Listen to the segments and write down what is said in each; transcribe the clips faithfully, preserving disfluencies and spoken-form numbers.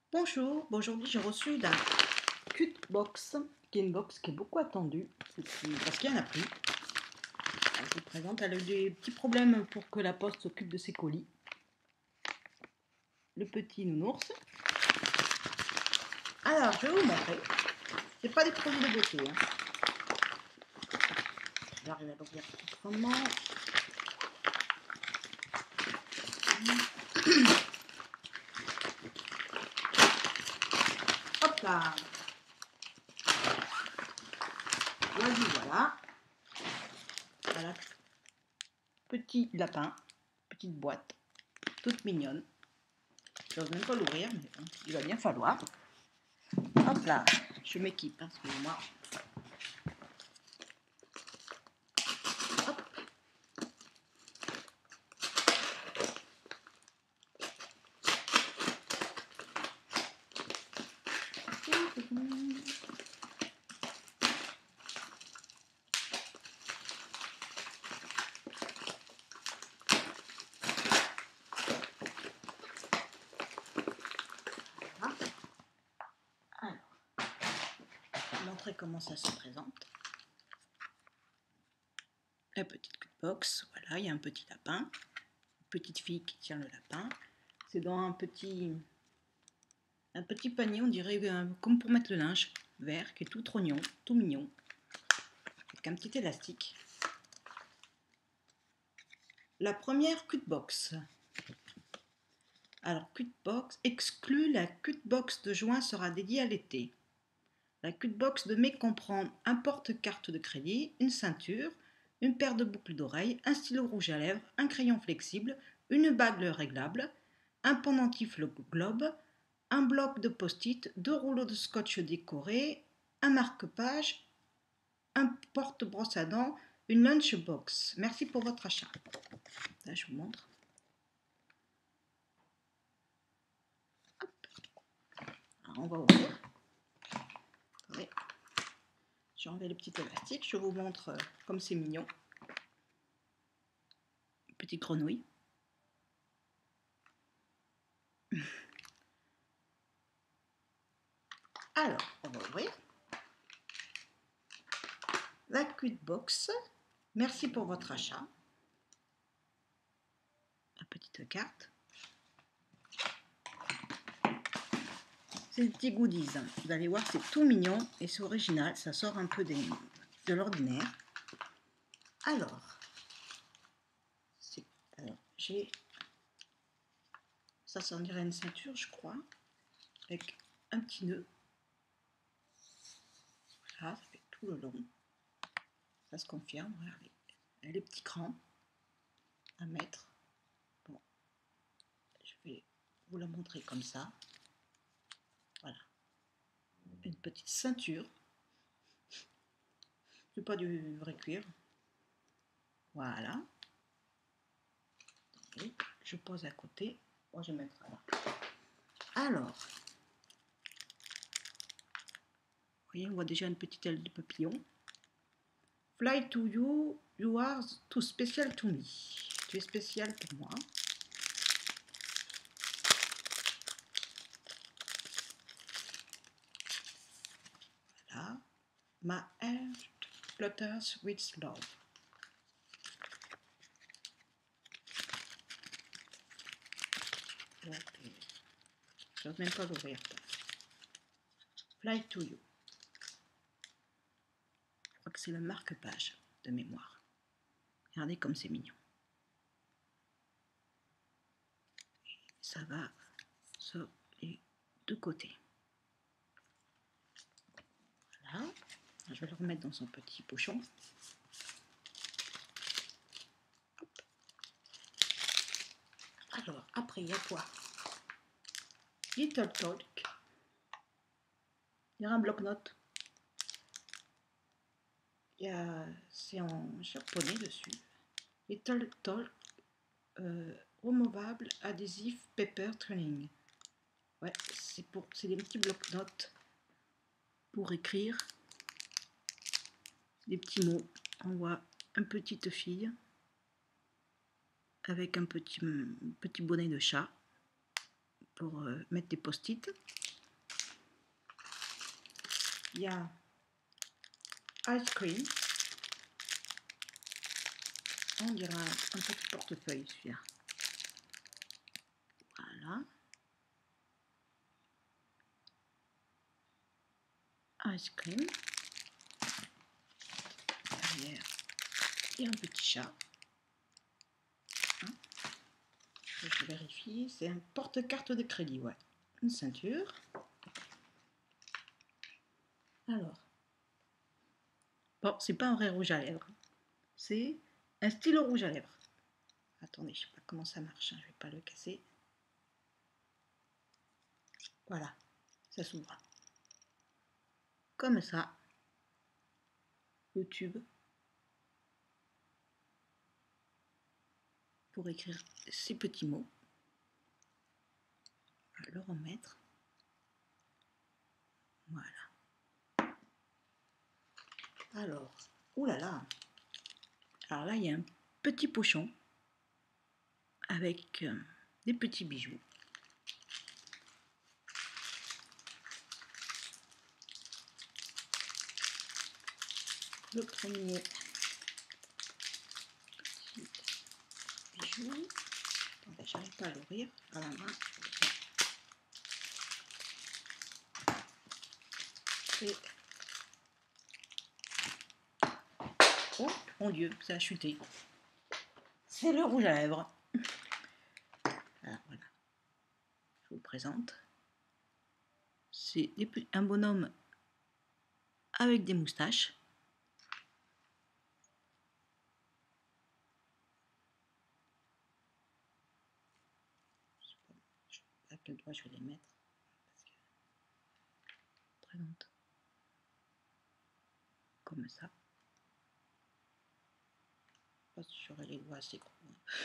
Bonjour, aujourd'hui j'ai reçu la Cutebox, qui est une box qui est beaucoup attendue, parce qu'il y en a plus. Je vous présente, elle a eu des petits problèmes pour que la poste s'occupe de ses colis. Le petit nounours. Alors, je vais vous montrer. C'est pas des produits de beauté. Hein. J'arrive à l'ouvrir proprement. Hop là. Voilà, voilà. Voilà. Petit lapin, petite boîte, toute mignonne. Je n'ose même pas l'ouvrir, mais bon, il va bien falloir. Hop là, je m'équipe, hein, excusez-moi. Alors, je vais vous montrer comment ça se présente. La petite box, voilà, il y a un petit lapin, une petite fille qui tient le lapin. C'est dans un petit, un petit panier, on dirait euh, comme pour mettre le linge, vert, qui est tout trognon, tout mignon, avec un petit élastique. La première Cutebox. Alors, Cutebox exclut, la Cutebox de juin sera dédiée à l'été. La Cutebox de mai comprend un porte-carte de crédit, une ceinture, une paire de boucles d'oreilles, un stylo rouge à lèvres, un crayon flexible, une bague réglable, un pendentif globe, un bloc de post-it, deux rouleaux de scotch décorés, un marque-page, un porte-brosse à dents, une lunchbox. Merci pour votre achat. Là, je vous montre. Hop. Alors, on va ouvrir. Attendez. J'ai enlevé le petit élastique. Je vous montre comme c'est mignon. Petite grenouille. Alors, on va ouvrir la Cutebox. Merci pour votre achat. La petite carte. C'est des petits goodies. Vous allez voir, c'est tout mignon et c'est original. Ça sort un peu des, de l'ordinaire. Alors, alors j'ai... Ça, ça on dirait une ceinture, je crois. Avec un petit nœud. Voilà, ça fait tout le long. Ça se confirme, regardez. Elle a les petits crans à mettre. Bon, je vais vous la montrer comme ça. Voilà. Une petite ceinture. C'est pas du vrai cuir. Voilà. Et je pose à côté. Bon, je vais mettre là. Alors, vous voyez, on voit déjà une petite aile de papillon. Fly to you, you are too special to me. Tu es spécial pour moi. Voilà. My heart flutters with love. Je n'ose même pas l'ouvrir. Fly to you. Je crois que c'est le marque-page de mémoire. Regardez comme c'est mignon. Ça va sur les deux côtés. Voilà. Je vais le remettre dans son petit pochon. Hop. Alors, après, il y a quoi? Little Talk. Il y a un bloc-notes. C'est en japonais dessus. Little Talk. Euh, removable adhésif paper training. Ouais, c'est pour, c'est des petits blocs-notes pour écrire des petits mots. On voit une petite fille avec un petit, petit bonnet de chat pour euh, mettre des post-it. Il y a Ice Cream. On dirait un, un petit portefeuille celui-là. Voilà. Ice Cream. Derrière, il y a un petit chat. Hein, je vérifie, c'est un porte-carte de crédit, ouais. Une ceinture. Alors, bon, c'est pas un vrai rouge à lèvres, c'est un stylo rouge à lèvres. Attendez, je sais pas comment ça marche, hein, je vais pas le casser. Voilà, ça s'ouvre. Comme ça, le tube pour écrire ces petits mots. On va le remettre. Voilà. Alors, oulala. Alors là, il y a un petit pochon avec euh, des petits bijoux. Le premier petit bijou. Attendez, j'arrive pas à l'ouvrir à la main. Et... oh mon Dieu, ça a chuté. C'est le rouge à lèvres. Alors voilà, je vous le présente. C'est un bonhomme avec des moustaches. Je sais pas à quel doigt je vais les mettre. Parce que... présente comme ça. Je sais pas si j'aurai les doigts assez gros.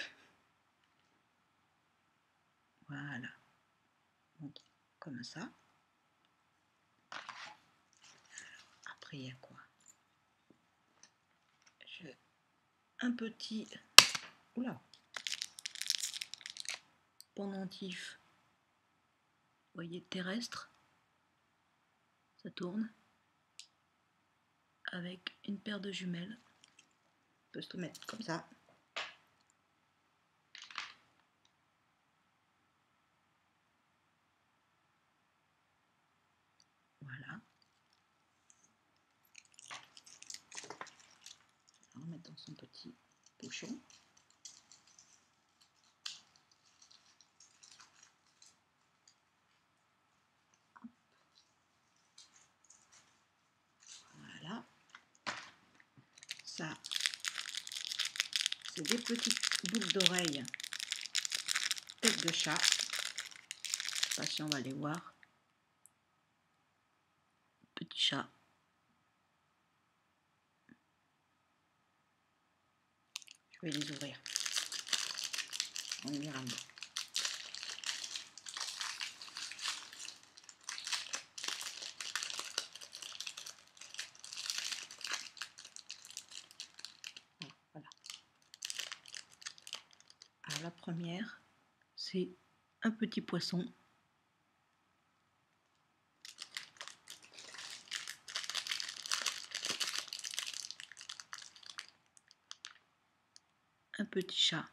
Voilà. Montre comme ça. Après, il y a quoi? Je... un petit... oula, pendentif, vous voyez, terrestre. Ça tourne. Avec une paire de jumelles. On peut se le mettre comme ça. Voilà. On va remettre dans son petit pochon. Voilà. Ça, c'est des petites boucles d'oreilles tête de chat. Je sais pas si on va les voir. Petit chat. Je vais les ouvrir. On ira mieux. Voilà. Alors la première, c'est un petit poisson. Un petit chat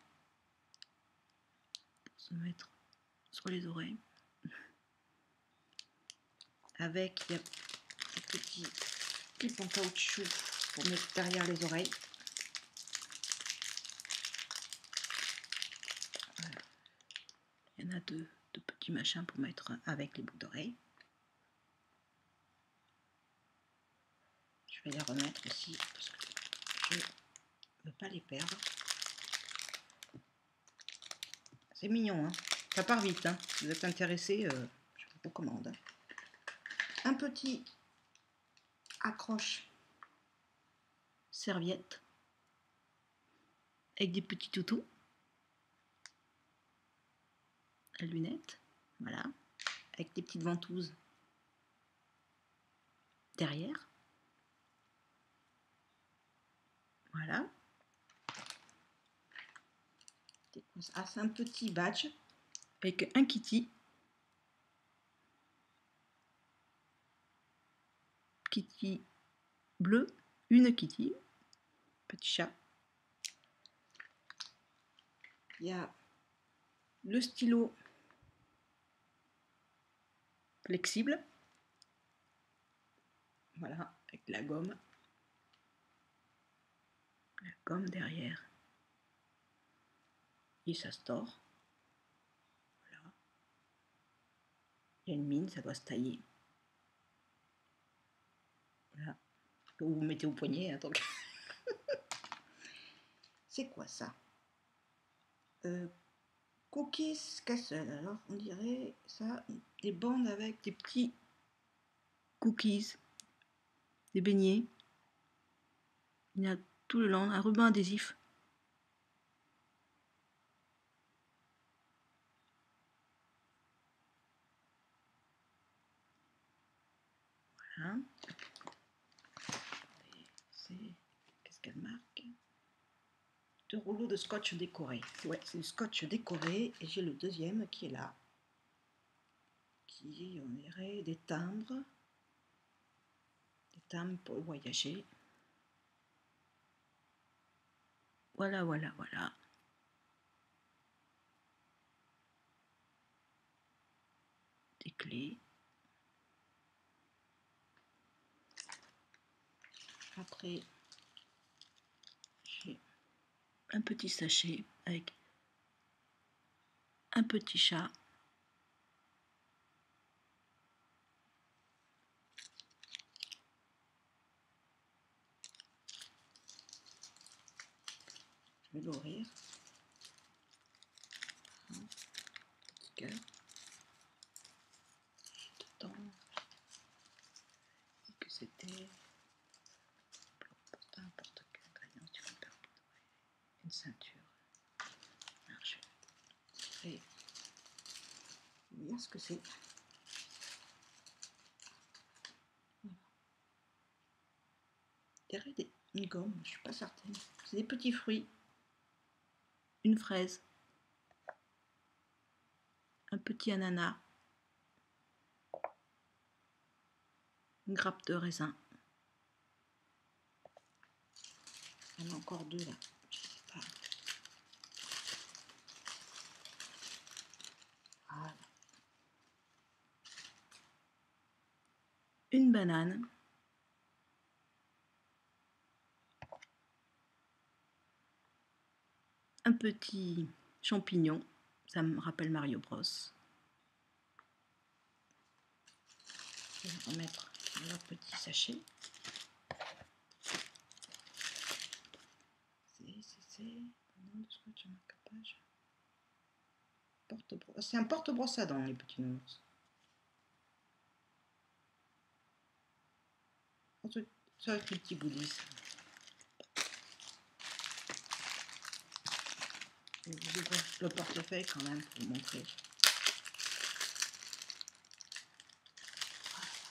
pour se mettre sur les oreilles. Avec des petits clips en caoutchouc pour mettre derrière les oreilles. Voilà. Il y en a deux, deux petits machins pour mettre avec les boucles d'oreilles. Je vais les remettre aussi parce que je ne veux pas les perdre. C'est mignon, hein, ça part vite. Hein. Si vous êtes intéressé, euh, je vous recommande. Un petit accroche serviette avec des petits toutous, à lunettes, voilà, avec des petites ventouses derrière. Voilà. Ah, c'est un petit badge avec un kitty. kitty bleu, une kitty, petit chat. Il y a le stylo flexible, voilà, avec la gomme, la gomme derrière, et ça se tord. Voilà. Il y a une mine, ça doit se tailler. Voilà. Vous vous mettez au poignet, hein, donc. C'est quoi ça? euh, Cookies Castle. Alors on dirait ça, des bandes avec des petits cookies, des beignets. Il y a tout le long un ruban adhésif. Voilà. Qu'est-ce qu'elle marque? Deux rouleaux de scotch décoré. Ouais, c'est du scotch décoré. Et j'ai le deuxième qui est là. Qui, on dirait, des timbres. Des timbres pour voyager. Voilà, voilà, voilà. Des clés. Après, j'ai un petit sachet avec un petit chat. Je vais l'ouvrir. Petit cœur. Dedans. Et que c'était un porte-clés, une ceinture. Alors je vais vous dire ce que c'est. Voilà. Des, une gomme, je suis pas certaine. C'est des petits fruits. Une fraise. Un petit ananas. Une grappe de raisin. Il y en a encore deux là. Je sais pas. Voilà. Une banane. Un petit champignon. Ça me rappelle Mario Bros. Je vais remettre dans leur petit sachet. C'est un porte-brosse à dents, les petits nounours. Ça avec les petits goodies. Je vais vous ouvrir le portefeuille quand même pour vous montrer. Voilà.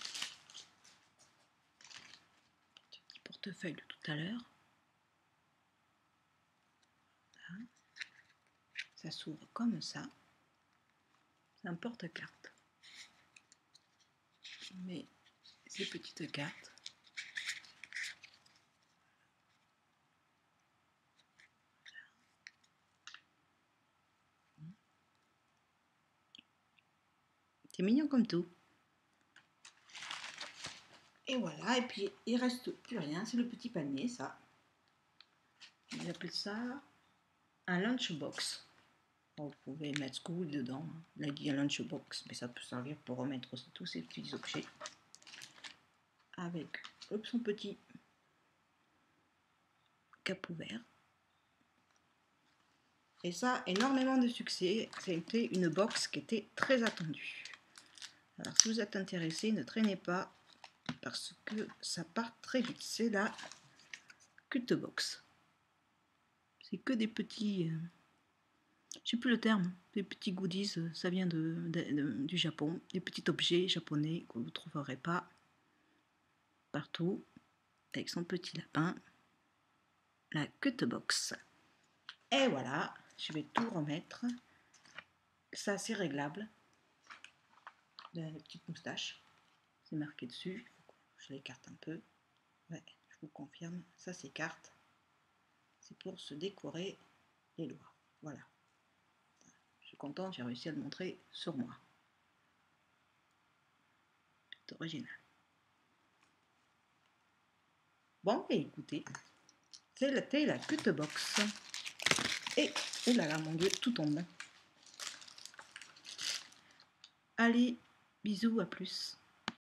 Petit portefeuille de tout à l'heure. Voilà. Ça s'ouvre comme ça. C'est un porte-carte. Mais ces petites cartes. C'est mignon comme tout. Et voilà, et puis il reste plus rien, c'est le petit panier, ça. Ils appellent ça un lunchbox. Bon, vous pouvez mettre ce que vous voulez dedans. Là, il dit un lunchbox, mais ça peut servir pour remettre aussi tous ces petits objets. Avec son petit cap ouvert. Et ça, énormément de succès. C'était une box qui était très attendue. Alors, si vous êtes intéressé, ne traînez pas, parce que ça part très vite. C'est la Cutebox. C'est que des petits... Euh, je sais plus le terme. Des petits goodies, ça vient de, de, de, du Japon. Des petits objets japonais que vous ne trouverez pas partout. Avec son petit lapin. La Cutebox. Et voilà, je vais tout remettre. Ça, c'est réglable. La petite moustache. C'est marqué dessus. je l'écarte un peu. Ouais, je vous confirme, ça s'écarte. C'est pour se décorer les doigts. Voilà. Je suis contente, j'ai réussi à le montrer sur moi. C'est original. Bon, et écoutez, c'était la Cutebox. Et, oh là là, mon Dieu, tout tombe. Allez, bisous, à plus.